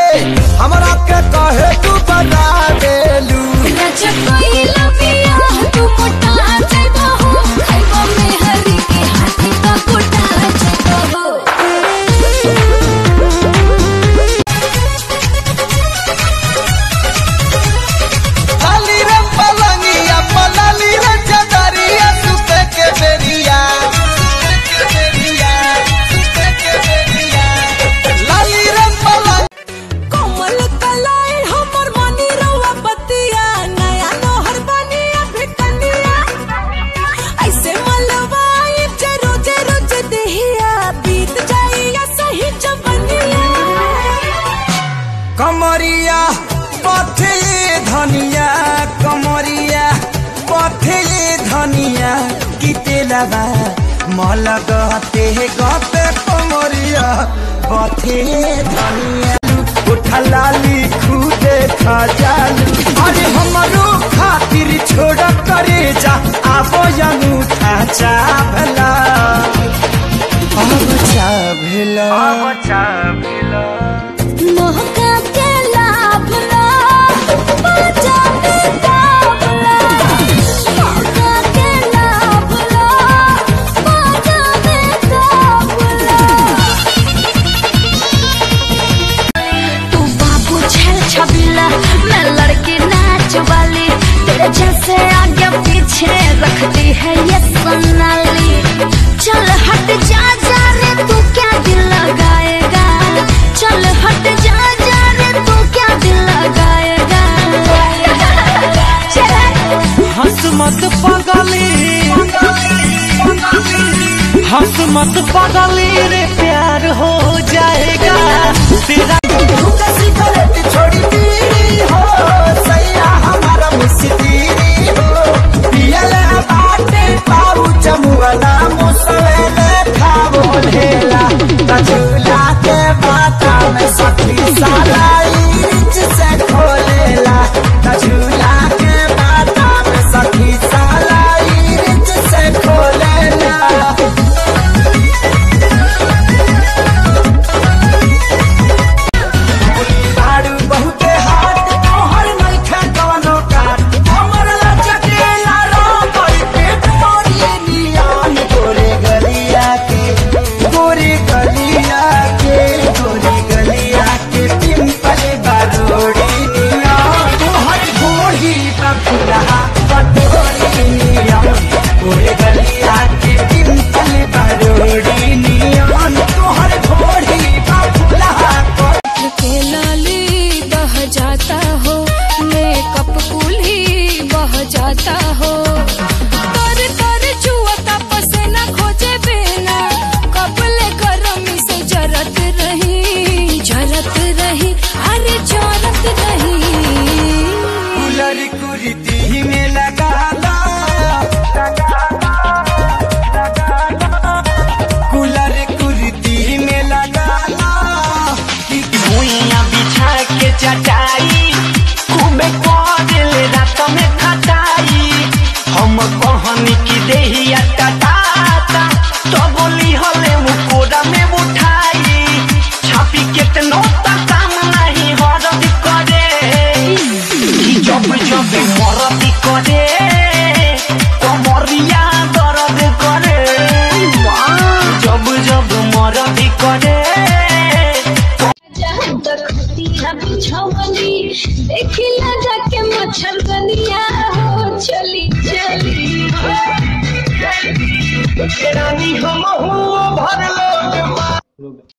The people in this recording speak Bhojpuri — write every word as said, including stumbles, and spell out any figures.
हमरा के कहे तू बना देलू तू मोटा जइबो हो खाइबो में हरी के हाथी का कोटा जइबो हो। लाली रे पलंगिया पलाली रे चदरिया सुते के बेरिया लाली रे पलंग कोमल कलाई हमर मनी रवा बतिया नया नोहर बनिया भिकनिया ऐसे मलवाई जे रोजे रोज देहिया बीत जाइया सही जवनिया कमरिया पथे धनिया कमरिया पथे धनिया गितेलबा मलगते गते कमरिया पथे धनिया उठा लाली खुदे खा जालू अरे हमरो खातिर छोड़ करे जा आबो अनूठा चाभला अब चाभला अब चाभला मोहका के लाभला बाजा में गावला मोहका के लाभला बाजा में गावला तू बाबू छल छबिला मैं लड़की नाच वाली तेरे जैसे आगे पीछे रखती है ये सोनाली चल हट जा जा रे तू क्या दिल लगाएगा चल हट जा जा रे तू क्या दिल लगाएगा हंस मत पागली हंस मत पागली रे प्यार हो जाएगा तेरा छोड़ी पीरी हो सैया हमारा मुस्तीरी हो पियला बाटे पाऊ चमुअला मुसले खावो ढेला तझुला के बाता में सखी सालाई रिच से खोलेला तझुला के बाता में सखी सालाई रिच से खोलेला बाड़ू बहुते हाथ तोहर नइखे कवनो काट हमर लचकेला रोई पेट मोरी नियान गोरे गलिया के गोरे गलिया के गोरे गलिया के पिंपल बारोड़ी नियान तोहर गोड़ी का फुलहा पटोरी नियान गोरे गलिया के पिंपल बारोड़ी नियान तोहर गोड़ी का फुलहा के लाली बह जाता हो मेकअप कुली बह जाता हो तर तर जुआता पसीना खोजे बिना कपले गरमी से जरत रही जरत रही अरे जरत रही कुलर कुर्ती में लगा ला कुलर कुर्ती में लगा ला भुइया बिछा के चटाई खूबे करेल रात में खटाई हम कहनी की देहिया टटाता तो बोली हले मुकोरा में उठाई छापी केतनो ता काम नहीं हरद करे कि जब जब मरद करे कमरिया दर्द करे जब जब मरद करे देखिला जाके मच्छर बनिया हो चली चली रानी हम हो भर लो